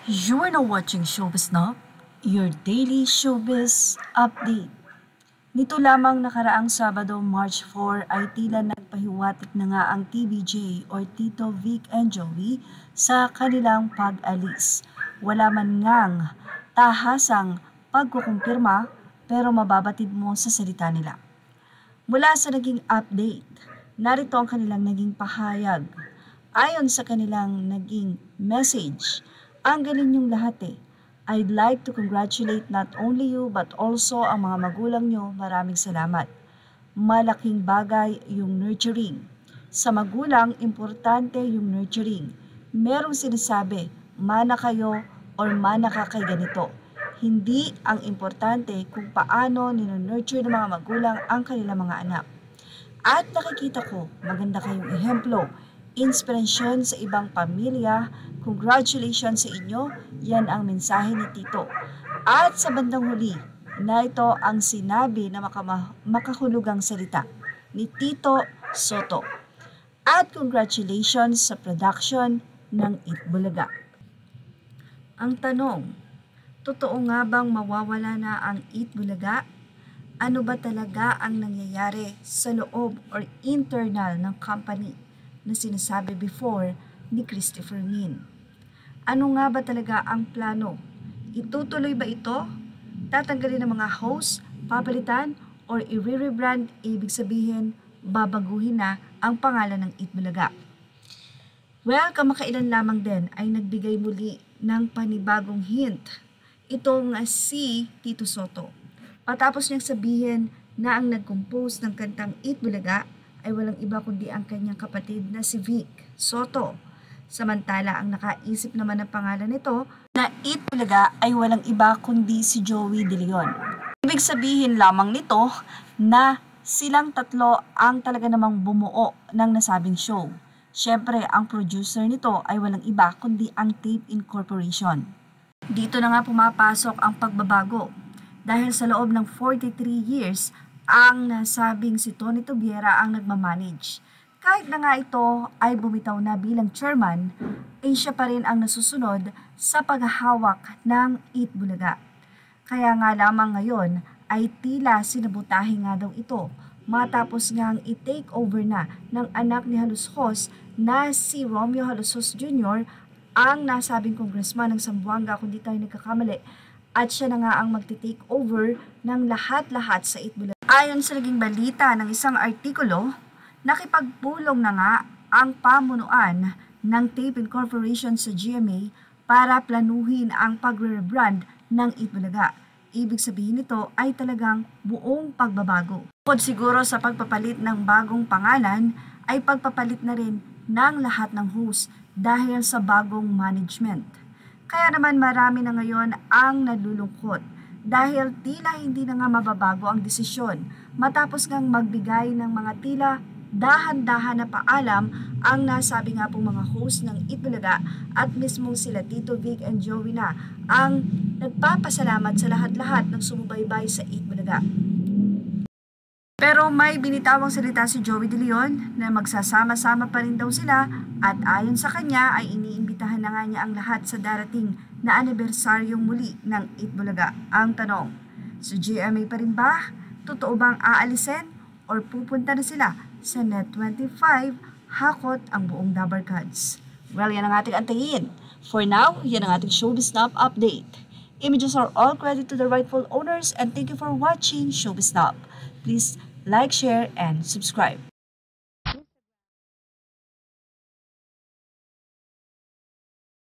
You are now watching Showbiz Now, your daily showbiz update. Nito lamang nakaraang Sabado, March 4 ay tila nagpahiwatig na nga ang TVJ or Tito, Vic and Joey sa kanilang pag-alis. Wala man ngang tahasang pagkukumpirma pero mababatid mo sa salita nila. Mula sa naging update, narito ang kanilang naging pahayag. Ayon sa kanilang naging message, ang galing yung lahat eh. I'd like to congratulate not only you but also ang mga magulang nyo. Maraming salamat. Malaking bagay yung nurturing. Sa magulang, importante yung nurturing. Merong sinasabi, mana kayo or mana ka kay ganito. Hindi ang importante kung paano ninonurture ng mga magulang ang kanilang mga anak. At nakikita ko, maganda kayong ehemplo, inspirasyon sa ibang pamilya. Congratulations sa inyo, yan ang mensahe ni Tito. At sa bandang huli, na ito ang sinabi na makahulugang salita ni Tito Sotto. At congratulations sa production ng Bulaga. Ang tanong, totoo nga bang mawawala na ang Bulaga? Ano ba talaga ang nangyayari sa loob or internal ng company na sinasabi before ni Christopher Min? Ano nga ba talaga ang plano? Itutuloy ba ito? Tatanggalin ng mga host, papalitan, or i-rebrand? Ibig sabihin, babaguhin na ang pangalan ng Bulaga. Well, kamakailan lamang din ay nagbigay muli ng panibagong hint itong si Tito Sotto. Patapos niyang sabihin na ang nag-compose ng kantang Bulaga ay walang iba kundi ang kanyang kapatid na si Vic Sotto. Samantala, ang nakaisip naman ng pangalan nito na Bulaga ay walang iba kundi si Joey De Leon. Ibig sabihin lamang nito na silang tatlo ang talaga namang bumuo ng nasabing show. Siyempre, ang producer nito ay walang iba kundi ang Tape Incorporation. Dito na nga pumapasok ang pagbabago. Dahil sa loob ng 43 years, ang nasabing si Tony Tobiera ang nagmamanage. Kahit na nga ito ay bumitaw na bilang chairman, ay siya pa rin ang nasusunod sa paghahawak ng Bulaga. Kaya nga lamang ngayon ay tila sinabutahe nga daw ito matapos ngang i-take over na ng anak ni Halushos na si Romeo Halushos Jr. ang nasabing congressman ng Zamboanga kung di tayo nagkakamali, at siya na nga ang magti-take over ng lahat-lahat sa Bulaga. Ayon sa naging balita ng isang artikulo, nakipagpulong na nga ang pamunuan ng Tape Incorporation sa GMA para planuhin ang pagre-rebrand ng Bulaga. Ibig sabihin nito ay talagang buong pagbabago. Bukod siguro sa pagpapalit ng bagong pangalan, ay pagpapalit na rin ng lahat ng host dahil sa bagong management. Kaya naman marami na ngayon ang nalulungkot dahil tila hindi na nga mababago ang desisyon matapos ngang magbigay ng mga tila dahan-dahan na paalam ang nasabi nga pong mga host ng Bulaga at mismong sila Tito, Vic and Joey na ang nagpapasalamat sa lahat-lahat ng sumubaybay sa Bulaga. Pero may binitawang salita si Joey De Leon na magsasama-sama pa rin daw sila at ayon sa kanya ay iniimbitahan na nga niya ang lahat sa darating na anibersaryong muli ng Bulaga. Ang tanong, sa GMA pa rin ba? Totoo bang aalisin or pupunta na sila sa Net 25, hakot ang buong Dabarkads? Well, yan ang ating antayin. For now, yan ang ating Showbiz Now update. Images are all credit to the rightful owners and thank you for watching Showbiz Now. Please like, share, and subscribe.